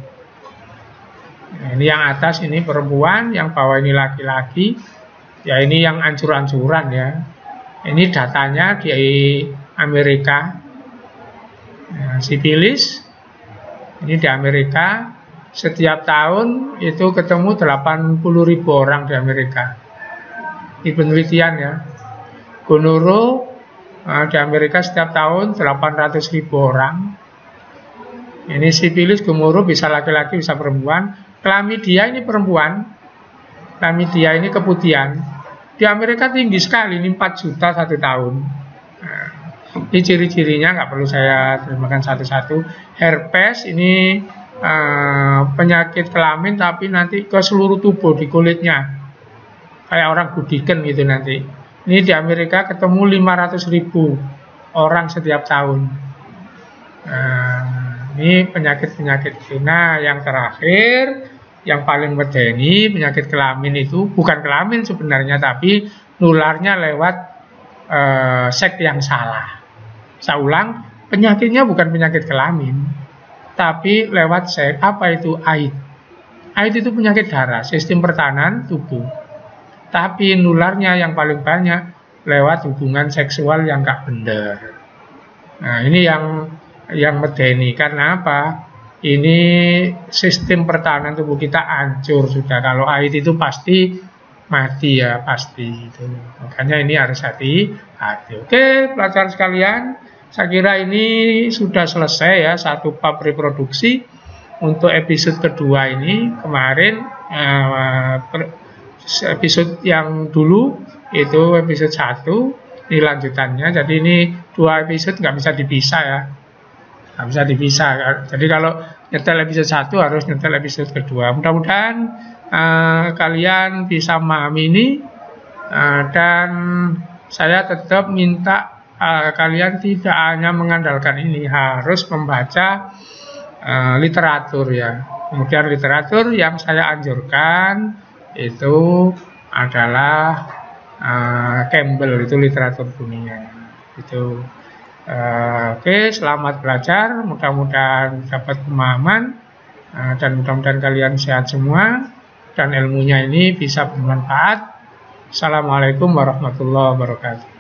Nah, ini yang atas ini perempuan, yang bawah ini laki-laki. Ya ini yang ancur-ancuran ya. Ini datanya di Amerika. Nah, sipilis ini di Amerika. Setiap tahun itu ketemu delapan puluh ribu orang di Amerika. Di penelitian ya. Gonoro di Amerika setiap tahun delapan ratus ribu orang. Ini sipilis, gonoro bisa laki-laki bisa perempuan. Klamidia ini perempuan. Klamidia ini keputihan. Di Amerika tinggi sekali, ini empat juta satu tahun. Nah, ini ciri-cirinya nggak perlu saya terjemahkan satu-satu. Herpes ini Uh, penyakit kelamin tapi nanti ke seluruh tubuh di kulitnya, kayak orang budiken gitu nanti. Ini di Amerika ketemu lima ratus ribu orang setiap tahun. Nah, ini penyakit-penyakit. Nah yang terakhir yang paling medeni penyakit kelamin itu bukan kelamin sebenarnya, tapi nularnya lewat uh, seks yang salah. Saya ulang, penyakitnya bukan penyakit kelamin, tapi lewat seks. Apa itu? A I D. A I D itu penyakit darah, sistem pertahanan tubuh. Tapi nularnya yang paling banyak lewat hubungan seksual yang gak benar. Nah ini yang yang medeni. Karena apa? Ini sistem pertahanan tubuh kita hancur sudah. Kalau A I D itu pasti mati ya pasti itu. Makanya ini harus hati-hati. Oke, pelajar sekalian, saya kira ini sudah selesai ya satu bab reproduksi untuk episode kedua ini. Kemarin eh, episode yang dulu itu episode satu, ini lanjutannya. Jadi ini dua episode nggak bisa dipisah ya, nggak bisa dipisah. Jadi kalau nyetel episode satu harus nyetel episode kedua. Mudah-mudahan uh, kalian bisa memahami ini, uh, dan saya tetap minta uh, kalian tidak hanya mengandalkan ini, harus membaca uh, literatur ya. Kemudian literatur yang saya anjurkan itu adalah uh, Campbell, itu literatur dunia itu. Uh, Oke, okay, selamat belajar, mudah-mudahan dapat pemahaman, uh, dan mudah-mudahan kalian sehat semua dan ilmunya ini bisa bermanfaat. Assalamualaikum warahmatullahi wabarakatuh.